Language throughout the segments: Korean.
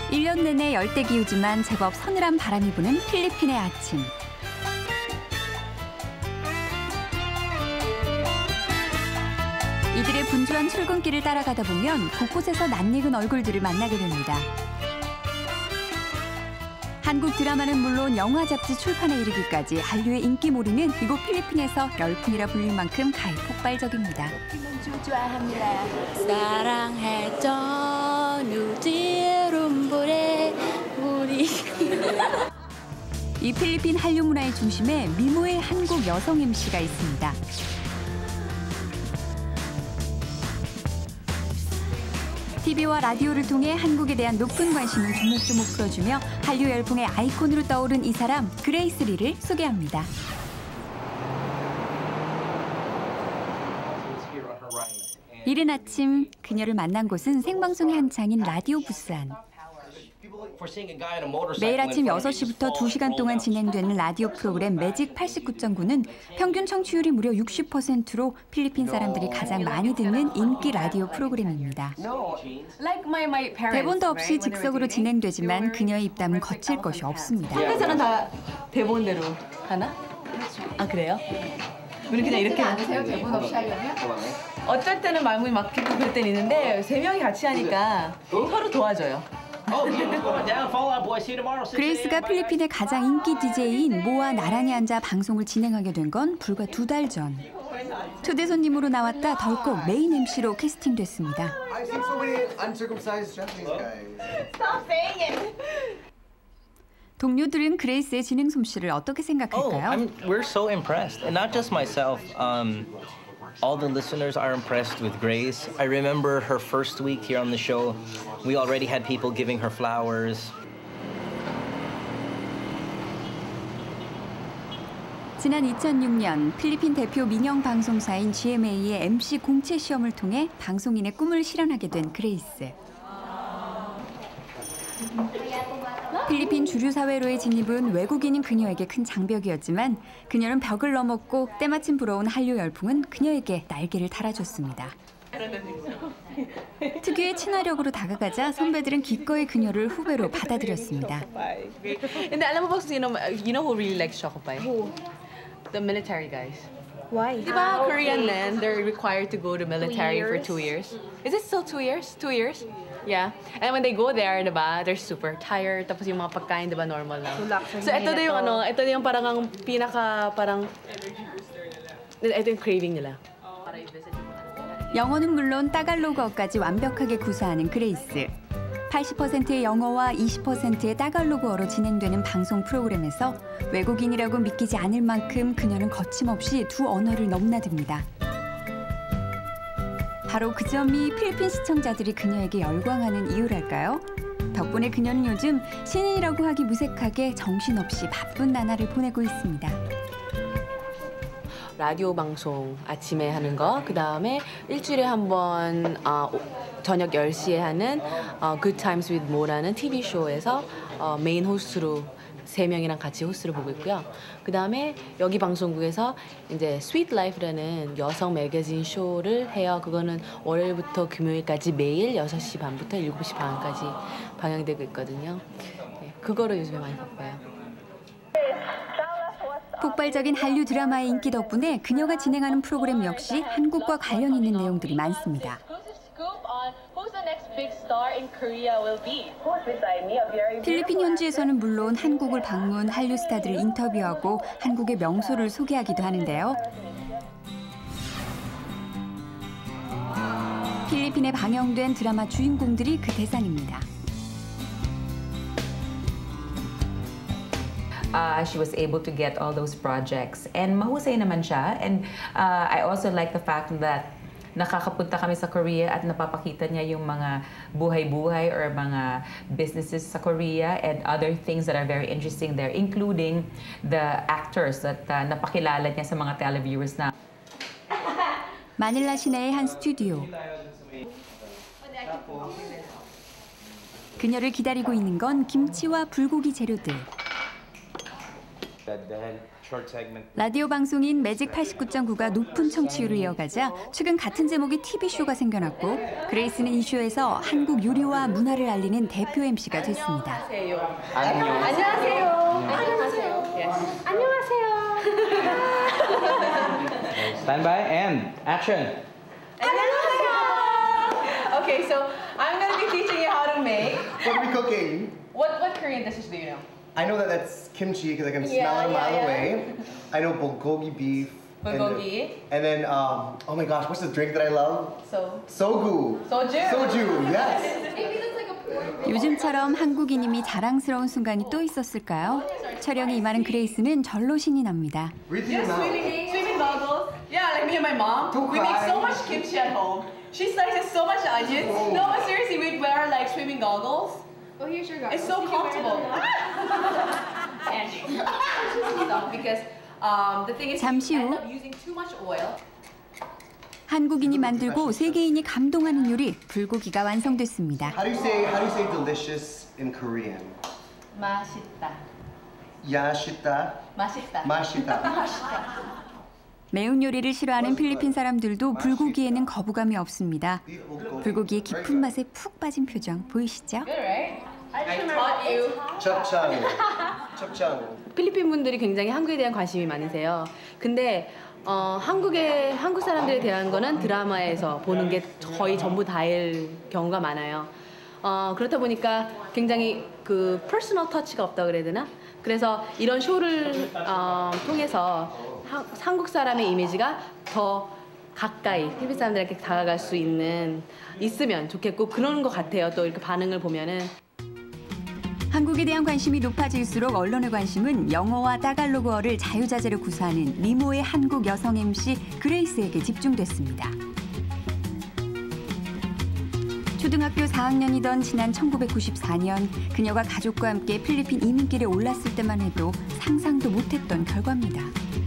1년 내내 열대 기후지만 제법 서늘한 바람이 부는 필리핀의 아침. 이들의 분주한 출근길을 따라가다 보면 곳곳에서 낯익은 얼굴들을 만나게 됩니다. 한국 드라마는 물론 영화 잡지 출판에 이르기까지 한류의 인기몰이는 이곳 필리핀에서 열풍이라 불릴 만큼 가히 폭발적입니다. 사랑했던 우지rum불에 우리 이 필리핀 한류 문화의 중심에 미모의 한국 여성 MC가 있습니다. TV와 라디오를 통해 한국에 대한 높은 관심을 조목조목 풀어주며 한류 열풍의 아이콘으로 떠오른 이 사람, 그레이스 리를 소개합니다. 이른 아침, 그녀를 만난 곳은 생방송의 한창인 라디오 부스 안. 매일 아침 6시부터 2시간 동안 진행되는 라디오 프로그램 매직 89.9는 평균 청취율이 무려 60%로 필리핀 사람들이 가장 많이 듣는 인기 라디오 프로그램입니다. 대본도 없이 즉석으로 진행되지만 그녀의 입담은 거칠 것이 없습니다. 한국에서는 다 대본대로 하나? 아, 그래요? 우리 그냥 이렇게 않으세요? 대본 없이 하려면? 어쩔 때는 마음이 막히고 그럴 때는 있는데 3명이 같이 하니까 서로 도와줘요. 그레이스가 필리핀의 가장 인기 DJ인 모와 나란히 앉아 방송을 진행하게 된 건 불과 2달 전. 초대 손님으로 나왔다 덜컥 메인 MC로 캐스팅됐습니다. 동료들은 그레이스의 진행 솜씨를 어떻게 생각할까요? We're so impressed, and not just myself. All the listeners are impressed with Grace. I remember her first week here on the show. We already had people giving her flowers. 지난 2006년 필리핀 대표 민영 방송사인 GMA의 MC 공채 시험을 통해 방송인의 꿈을 실현하게 된 그레이스. 필리핀 주류 사회로의 진입은 외국인인 그녀에게 큰 장벽이었지만 그녀는 벽을 넘었고 때마침 불어온 한류 열풍은 그녀에게 날개를 달아줬습니다. 특유의 친화력으로 다가가자 선배들은 기꺼이 그녀를 후배로 받아들였습니다. 근데 alam mo ba you know who really likes Shokopay? Who? The military guys. Why? Diba Korean men, they're required to go to military for 2 years. Is it still 2 years? 2 years? Yeah. And when they go there, diba, they're super tired. Tapos yung mga pagkain, diba, normal lang. So ito na yung ito na yung parang ang ito yung craving nila. 영어는 물론 따갈로그어까지 완벽하게 구사하는 그레이스. 80%의 영어와 20%의 따갈로그어로 진행되는 방송 프로그램에서 외국인이라고 믿기지 않을 만큼 그녀는 거침없이 두 언어를 넘나듭니다. 바로 그 점이 필리핀 시청자들이 그녀에게 열광하는 이유랄까요? 덕분에 그녀는 요즘 신인이라고 하기 무색하게 정신없이 바쁜 나날을 보내고 있습니다. 라디오 방송 아침에 하는 거, 그 다음에 일주일에 한 번 저녁 10시에 하는 Good Times with Mo라는 TV 쇼에서 메인 호스트로 3명이랑 같이 호스트를 보고 있고요. 그 다음에 여기 방송국에서 이제 Sweet Life라는 여성 매거진 쇼를 해요. 그거는 월요일부터 금요일까지 매일 6시 반부터 7시 반까지 방영되고 있거든요. 네, 그거로 요즘에 많이 바빠요. 폭발적인 한류 드라마의 인기 덕분에 그녀가 진행하는 프로그램 역시 한국과 관련 있는 내용들이 많습니다. 필리핀 현지에서는 물론 한국을 방문 한류 스타들을 인터뷰하고 한국의 명소를 소개하기도 하는데요. 필리핀에 방영된 드라마 주인공들이 그 대상입니다. She was able to get all those projects. And mahusay naman siya. And I also like the fact that nakakapunta kami sa Korea at napapakita niya yung mga buhay-buhay or mga businesses sa Korea and other things that are very interesting there, including the actors that napakilala niya sa mga televiewers na. 마닐라 시내의 한 스튜디오. 그녀를 기다리고 있는 건 김치와 불고기 재료들. 라디오 방송인 매직 89.9가 높은 청취율을 이어가자 최근 같은 제목의 TV쇼가 생겨났고 그레이스는 이 쇼에서 한국 요리와 문화를 알리는 대표 MC가 됐습니다. Stand by and action. Okay, so I'm going to be teaching you how to make. What are we cooking? What Korean dishes do you know? I know that that's kimchi because I can smell it a mile away. I know bulgogi beef. Bulgogi. And then, oh my gosh, what's the drink that I love? Soju. Soju. Soju, yes. 요즘처럼 한국인임이 자랑스러운 순간이 또 있었을까요? 촬영에 임하는 그레이스는 절로 신이 납니다. Breathe through your mouth. Swimming goggles. Yeah, like me and my mom. Don't we make cry. so much kimchi at home. She slices so much onions. No, but seriously, we'd wear like swimming goggles. Well, here's your goggles. It's so comfortable. And because the thing is, 잠시 you 후. end up using too much oil. 한국인이 만들고 세계인이 감동하는 요리 불고기가 완성됐습니다. How do you say delicious in Korean? 맛있다. Yashita. 맛있다. Mashita. 매운 요리를 싫어하는 필리핀 사람들도 불고기에는 거부감이 없습니다. 불고기의 깊은 맛에 푹 빠진 표정 보이시죠? Good, right? I taught you. Chapchang. Chapchang. 필리핀 분들이 굉장히 한국에 대한 관심이 많으세요. 근데 한국 사람들에 대한 거는 드라마에서 보는 게 거의 전부 다일 경우가 많아요. 그렇다 보니까 굉장히 그 퍼스널 터치가 없다고 그래야 되나? 그래서 이런 쇼를 통해서 한국 사람의 이미지가 더 가까이 필리핀 사람들에게 다가갈 수 있으면 좋겠고 그러는 것 같아요. 또 이렇게 반응을 보면은. 한국에 대한 관심이 높아질수록 언론의 관심은 영어와 따갈로그어를 자유자재로 구사하는 미모의 한국 여성 MC 그레이스에게 집중됐습니다. 초등학교 4학년이던 지난 1994년 그녀가 가족과 함께 필리핀 이민길에 올랐을 때만 해도 상상도 못했던 결과입니다.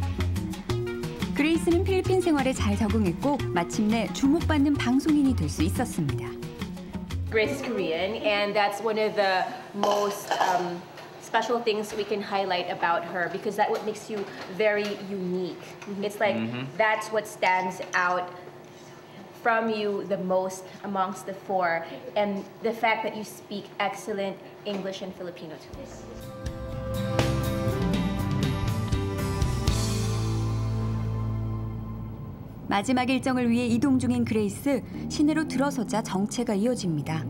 그레이스는 필리핀 생활에 잘 적응했고 마침내 주목받는 방송인이 될 수 있었습니다. Grace is Korean, and that's one of the most special things we can highlight about her because that's what makes you very unique. It's like that's what stands out from you the most amongst the four, and the fact that you speak excellent English and Filipino too. 마지막 일정을 위해 이동 중인 그레이스, 시내로 들어서자 정체가 이어집니다.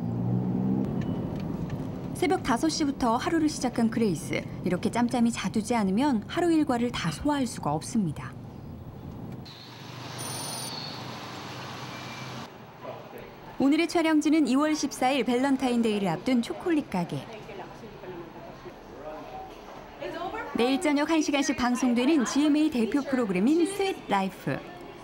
새벽 5시부터 하루를 시작한 그레이스. 이렇게 짬짬이 자두지 않으면 하루 일과를 다 소화할 수가 없습니다. 오늘의 촬영지는 2월 14일 밸런타인데이를 앞둔 초콜릿 가게. 매일 저녁 1시간씩 방송되는 GMA 대표 프로그램인 스윗 라이프.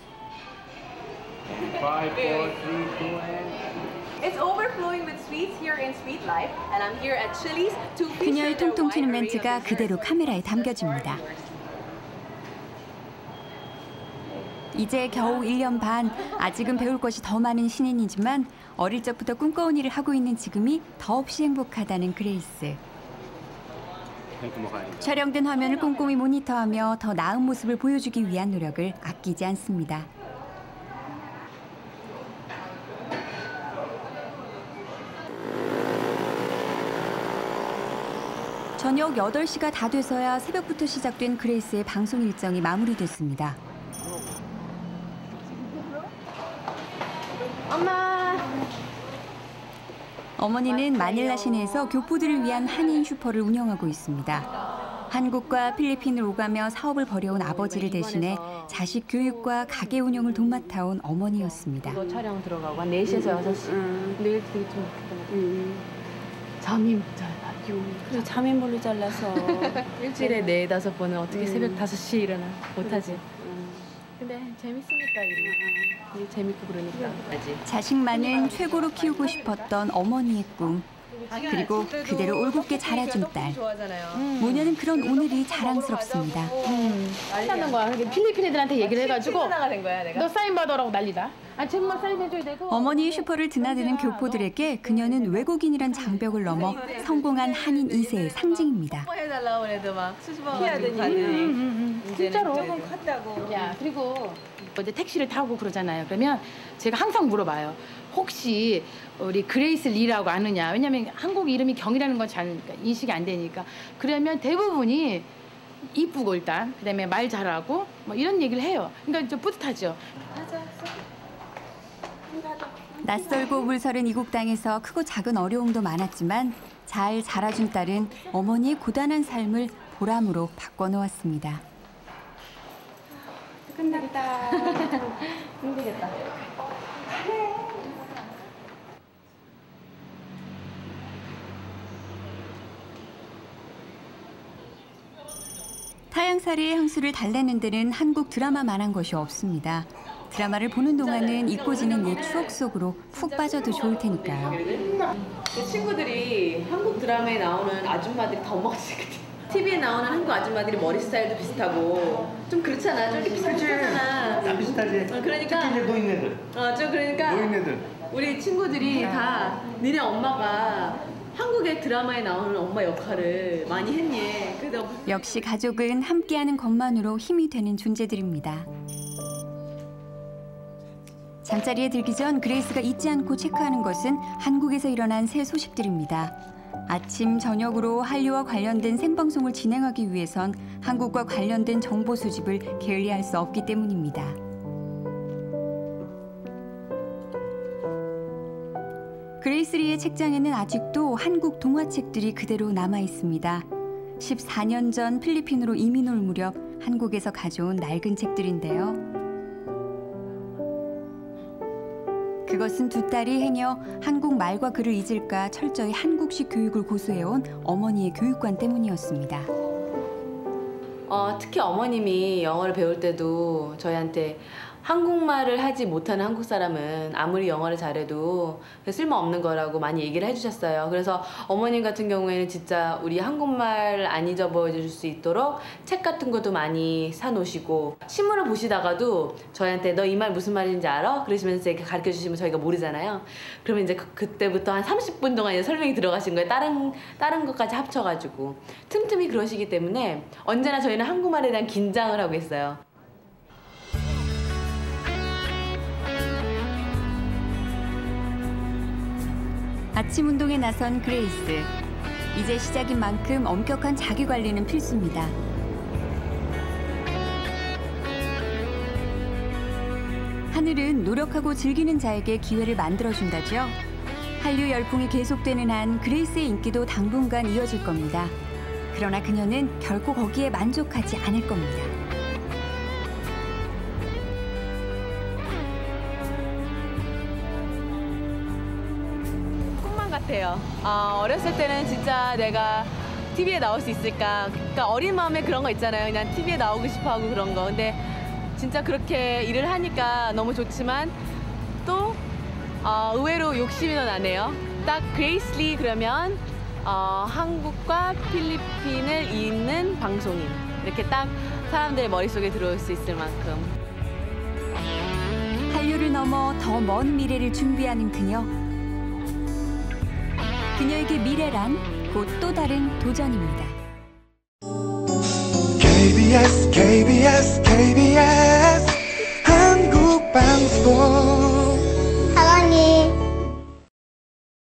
It's overflowing with sweets here in Sweet Life, and I'm here at Chili's to feature 그녀의 their 통통 튀는 wide array 멘트가 of 그대로 desserts. 카메라에 담겨집니다. 이제 겨우 1년 반, 아직은 배울 것이 더 많은 신인이지만 어릴 적부터 꿈꿔온 일을 하고 있는 지금이 더없이 행복하다는 그레이스. 촬영된 화면을 꼼꼼히 모니터하며 더 나은 모습을 보여주기 위한 노력을 아끼지 않습니다. 저녁 8시가 다 돼서야 새벽부터 시작된 그레이스의 방송 일정이 마무리됐습니다. 엄마. 어머니는 마닐라 시내에서 교포들을 위한 한인 슈퍼를 운영하고 있습니다. 한국과 필리핀을 오가며 사업을 벌여온 아버지를 대신해 자식 교육과 가게 운영을 돕맡아온 어머니였습니다. 이거 촬영 들어가고 한 4시에서 6시. 내일 되게 좀 잠이 못 자요. 그래 잠이 몰래 잘라서 일주일에 4-5번은 어떻게 새벽 5시에 일어나 못하지. 근데 재밌으니까 일 재밌고 그러니까. 자식만은 최고로 키우고 싶었던 어머니의 꿈. 그리고 그대로 올곧게 자라준 딸. 모녀는 그런 오늘이 자랑스럽습니다. 한다는 거야. 필리핀 애들한테 얘기를 해가지고 나가 된 거야 내가. 너 사인 받아라고 난리다. 어머니의 슈퍼를 드나드는 교포들에게 그녀는 외국인이란 장벽을 넘어 성공한 한인 2세의 상징입니다. 해달라고 그래도 막 수줍어하더니 진짜로 조금 컸다고. 야, 그리고 이제 택시를 타고 그러잖아요. 그러면 제가 항상 물어봐요. 혹시 우리 그레이스 리라고 아느냐? 왜냐면 한국 이름이 경이라는 건 잘 인식이 안 되니까. 그러면 대부분이 이쁘고 일단 그다음에 말 잘하고 뭐 이런 얘기를 해요. 그러니까 좀 뿌듯하죠. 낯설고 물서른 이국 땅에서 크고 작은 어려움도 많았지만 잘 자라준 딸은 어머니의 고단한 삶을 보람으로 바꿔놓았습니다. 끝났다. 힘들겠다. 타향살이의 향수를 달래는 데는 한국 드라마만한 것이 없습니다. 드라마를 보는 동안은 잊고 지낸 옛 추억 속으로 푹 빠져도 좋을 테니까요. 친구들이 한국 드라마에 나오는 아줌마들이 더 멋지거든. TV에 나오는 한국 아줌마들이 머리 스타일도 비슷하고 좀 그렇잖아. 좀 비슷하잖아. 다 비슷하지. 그러니까. 특히 이제 노인네들. 그러니까 노인네들. 우리 친구들이 다 니네 엄마가 한국의 드라마에 나오는 엄마 역할을 많이 했니? 그래서 역시 가족은 함께하는 것만으로 힘이 되는 존재들입니다. 잠자리에 들기 전 그레이스가 잊지 않고 체크하는 것은 한국에서 일어난 새 소식들입니다. 아침, 저녁으로 한류와 관련된 생방송을 진행하기 위해선 한국과 관련된 정보 수집을 게을리할 수 없기 때문입니다. 그레이스 리의 책장에는 아직도 한국 동화책들이 그대로 남아 있습니다. 14년 전 필리핀으로 이민 올 무렵 한국에서 가져온 낡은 책들인데요. 그것은 두 딸이 행여 한국 말과 글을 잊을까 철저히 한국식 교육을 고수해온 어머니의 교육관 때문이었습니다. 특히 어머님이 영어를 배울 때도 저희한테 한국말을 하지 못하는 한국 사람은 아무리 영어를 잘해도 쓸모없는 거라고 많이 얘기를 해주셨어요. 그래서 어머님 같은 경우에는 진짜 우리 한국말 안 잊어버릴 수 있도록 책 같은 것도 많이 사놓으시고 신문을 보시다가도 저희한테 너 이 말 무슨 말인지 알아? 그러시면서 이렇게 가르쳐 주시면 저희가 모르잖아요. 그러면 이제 그때부터 한 30분 동안 이제 설명이 들어가신 거예요. 다른 것까지 합쳐가지고 틈틈이 그러시기 때문에 언제나 저희는 한국말에 대한 긴장을 하고 있어요. 아침 운동에 나선 그레이스. 이제 시작인 만큼 엄격한 자기 관리는 필수입니다. 하늘은 노력하고 즐기는 자에게 기회를 만들어준다죠. 한류 열풍이 계속되는 한 그레이스의 인기도 당분간 이어질 겁니다. 그러나 그녀는 결코 거기에 만족하지 않을 겁니다. 같아요. 어렸을 때는 진짜 내가 TV에 나올 수 있을까? 그러니까 어린 마음에 그런 거 있잖아요. 그냥 TV에 나오고 싶어하고 그런 거. 근데 진짜 그렇게 일을 하니까 너무 좋지만 또 의외로 욕심이 더 나네요. 딱 그레이스 리 그러면 한국과 필리핀을 잇는 방송인. 이렇게 딱 사람들의 머릿속에 들어올 수 있을 만큼. 한류를 넘어 더 먼 미래를 준비하는 그녀. 그녀에게 미래란 곧 또 다른 도전입니다. KBS KBS KBS 한국방송